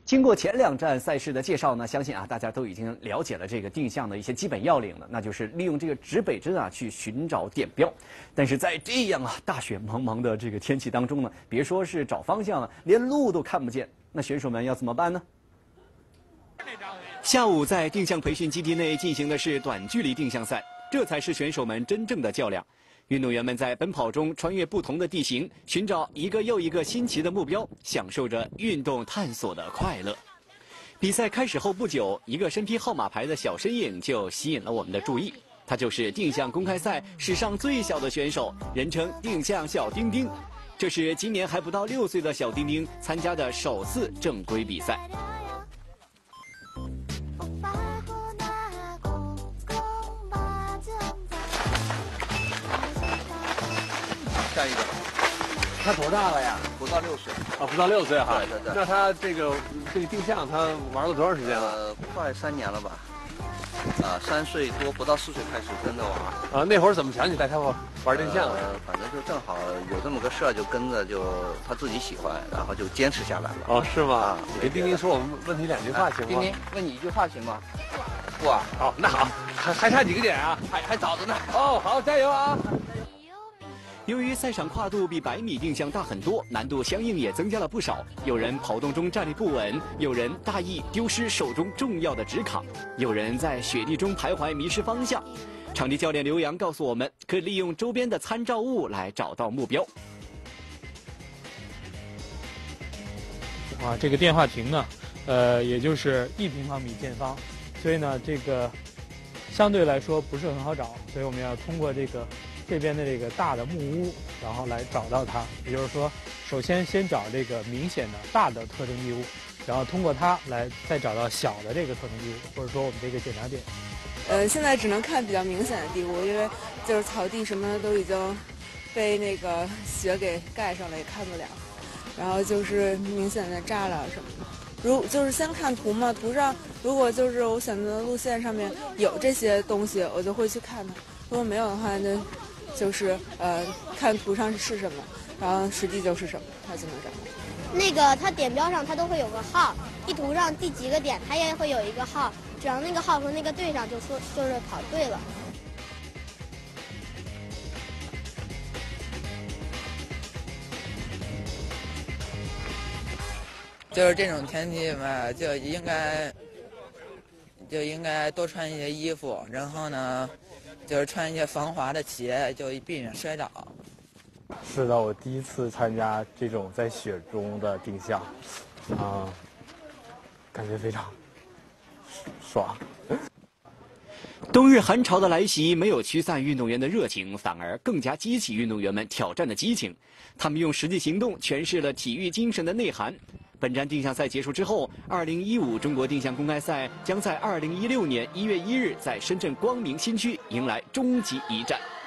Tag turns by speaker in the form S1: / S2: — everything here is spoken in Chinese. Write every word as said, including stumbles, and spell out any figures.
S1: 经过前两站赛事的介绍呢，相信啊大家都已经了解了这个定向的一些基本要领了，那就是利用这个指北针啊去寻找点标。但是在这样啊大雪茫茫的这个天气当中呢，别说是找方向了，连路都看不见，那选手们要怎么办呢？下午在定向培训基地内进行的是短距离定向赛，这才是选手们真正的较量。运动员们在奔跑中穿越不同的地形，寻找一个又一个新奇的目标，享受着运动探索的快乐。比赛开始后不久，一个身披号码牌的小身影就吸引了我们的注意。他就是定向公开赛史上最小的选手，人称定向小丁丁。这是今年还不到六岁的小丁丁参加的首次正规比赛。
S2: 下一个，
S3: 他多大了呀？
S2: 不到六岁。
S3: 啊，不到六岁哈。
S2: 对对对。
S3: 那他这个这个定向，他玩了多长时间了？
S2: 呃，快三年了吧。啊，三岁多不到四岁开始跟着玩。
S3: 啊，那会儿怎么想起带他玩定向了？
S2: 呃，反正就正好有这么个事儿，就跟着就他自己喜欢，然后就坚持下来了。
S3: 哦，是吗？
S2: 啊，
S3: 给丁丁说我们问题两句话行吗？
S2: 丁丁，问你一句话行吗？不啊。
S3: 好，那好，还还差几个点啊？
S2: 还还早着呢。
S3: 哦，好，加油啊！
S1: 由于赛场跨度比百米定向大很多，难度相应也增加了不少。有人跑动中站立不稳，有人大意丢失手中重要的纸卡，有人在雪地中徘徊迷失方向。场地教练刘洋告诉我们，可以利用周边的参照物来找到目标。
S4: 啊，这个电话亭呢，呃，也就是一平方米见方，所以呢，这个相对来说不是很好找，所以我们要通过这个。这边的这个大的木屋，然后来找到它。也就是说，首先先找这个明显的大的特征地物，然后通过它来再找到小的这个特征地物，或者说我们这个检查点。
S5: 呃，现在只能看比较明显的地物，因为就是草地什么的都已经被那个雪给盖上了，也看不了。然后就是明显的栅栏什么的。如就是先看图嘛，图上如果就是我选择的路线上面有这些东西，我就会去看它；如果没有的话，就就是呃看图上是什么，然后实际就是什么，它就能找到。
S6: 那个它点标上它都会有个号，地图上第几个点它也会有一个号，只要那个号和那个对上，就说就是跑对了。
S7: 就是这种天气嘛，就应该就应该多穿一些衣服，然后呢，就是穿一些防滑的鞋，就避免摔倒。
S4: 是的，我第一次参加这种在雪中的定向，啊、呃，感觉非常爽。
S1: 冬日寒潮的来袭没有驱散运动员的热情，反而更加激起运动员们挑战的激情。他们用实际行动诠释了体育精神的内涵。本站定向赛结束之后，二零一五中国定向公开赛将在二零一六年一月一日在深圳光明新区迎来终极一战。